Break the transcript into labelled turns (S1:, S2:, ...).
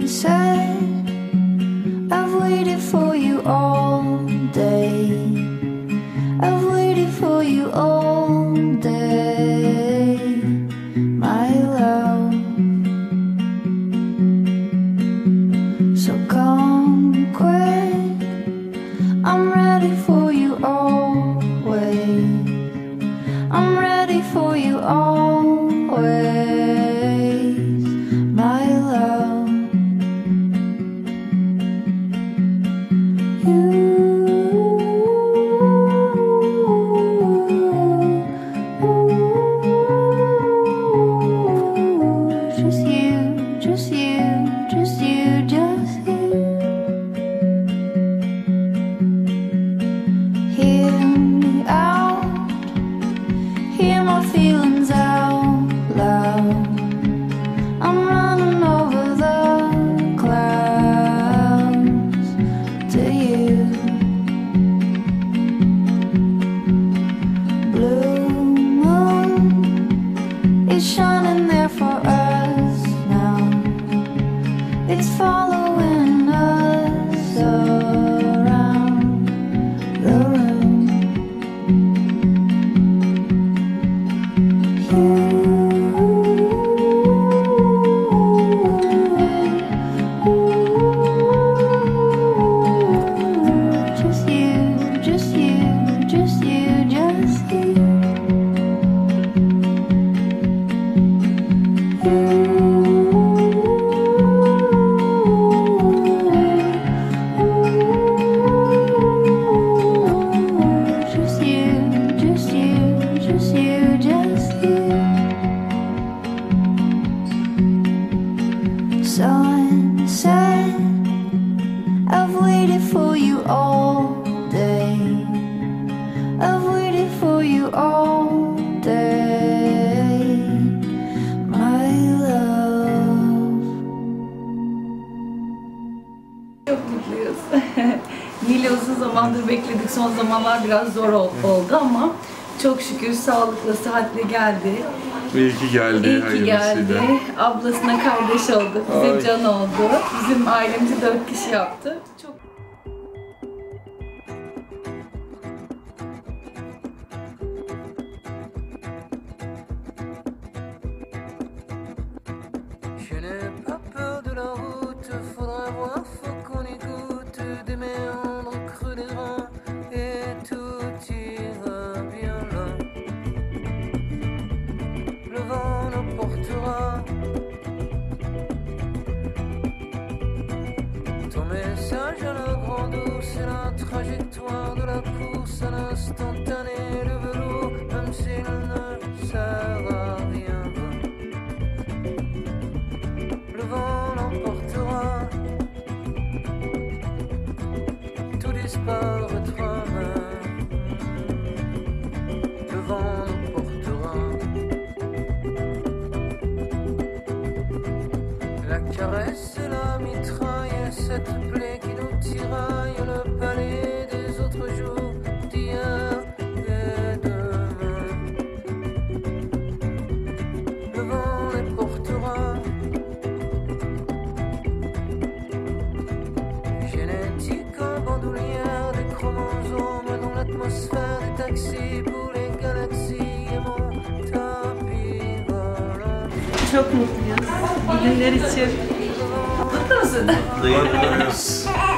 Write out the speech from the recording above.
S1: sunset. I've waited for you all day. I've waited for you all day, my love. So come quick, I'm ready for you always. I'm ready for you always, my love. Just you, just you, just you, just you. Hear me out, hear my feelings out loud. I'm running over the clouds to you. Blue moon is shining there for us now. It's following us around the room. Just you, just you, just you, just you. Just you, just you, just you, just you. Sunset, I've waited for you all day. I've waited for you all day, my love.
S2: Çok mutluyuz. Nil'i uzun zamandır bekledik. Son zamanlar biraz zor oldu ama çok şükür sağlıklı, sıhhatli geldi.
S3: İyi ki geldi.
S2: İyi ki geldi. Ablasına kardeş oldu. Bize
S3: Ay.
S2: can oldu. Bizim ailemizi 4 kişi yaptı. Çok
S4: Je n'ai pas peur de la route, faudra voir, faut qu'on écoute des méandres creux des reins et tout ira bien là. Le vent nous portera. Ton message à la grande eau, c'est la trajectoire de la course à l'instantané, le velours, même s'il ne sert à rien. Le vent l'emportera, tout disparaîtra, le vent l'emportera. La caresse et la mitraille, cette plaie qui nous tiraille, le palais des autres jours, d'hier et demain. Le vent les portera. Génétique en bandoulière des chromosomes dans l'atmosphère des taxis pour les galaxies et mon tapis volant.
S2: çok mutluyuz. Bugünler için. Mutlu musun?
S3: Mutluyuz.